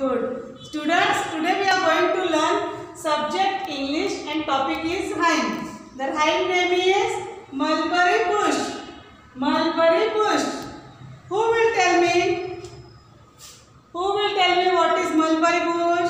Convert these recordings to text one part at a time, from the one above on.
good. Students, today we are going to learn subject English and topic is rhyme. The rhyme name is Mulberry Bush. Mulberry Bush. Who will tell me? Who will tell me what is Mulberry Bush?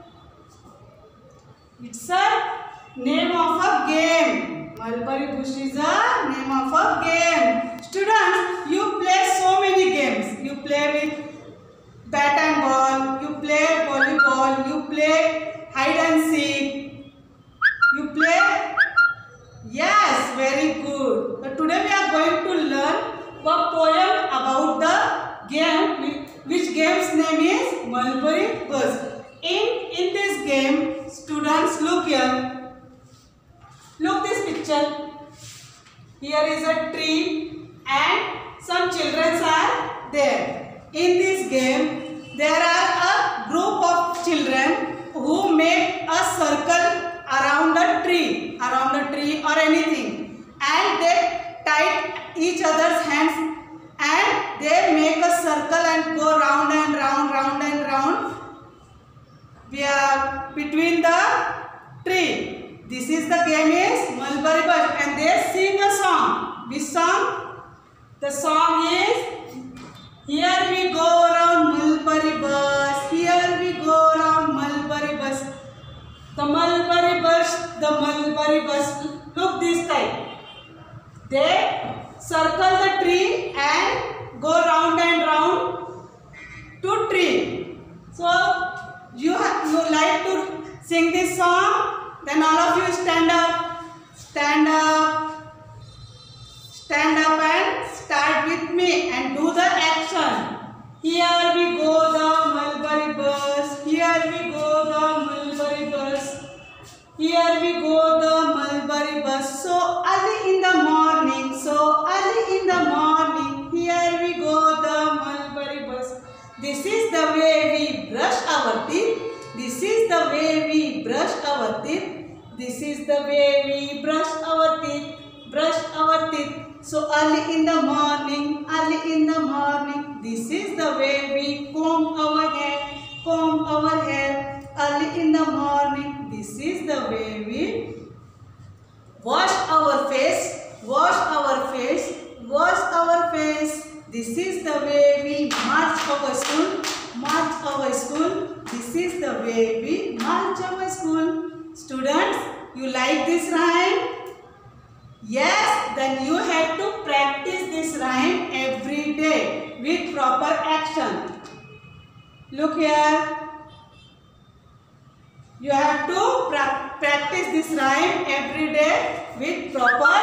It's a name of a game. Mulberry Bush is a name of a game. Students, you play so many games. You play with bat and ball, you play volleyball, you play hide and seek, you play, yes, very good. But today we are going to learn a poem about the game, which game's name is Mulberry Bush. In this game, students, look here, look this picture. Here is a tree and some children are there. In this game, there are a group of children who make a circle around a tree or anything, and they tie each other's hands and they make a circle and go round and round, round and round. We are between the tree. This is the game is Mulberry Bush, and they sing a song. Which song? The song is here we go round Mulberry Bush, here we go round Mulberry Bush. The Mulberry Bush, look this type. They circle the tree and go round and round to tree. So, you like to sing this song? Then all of you stand up, stand up, stand up and start with me and do the action. Here we go the Mulberry Bush, here we go the Mulberry Bush, here we go the Mulberry Bush. So early in the morning, here we go the Mulberry Bush. This is the way we brush our teeth, this is the way we brush our teeth, this is the way we brush our teeth, brush our teeth. So early in the morning, this is the way we comb our hair, early in the morning, this is the way we wash our face, this is the way we march our school, this is the way we march our school. Students, you like this rhyme? Yes, then you have to practice this rhyme every day with proper action. Look here. You have to practice this rhyme every day with proper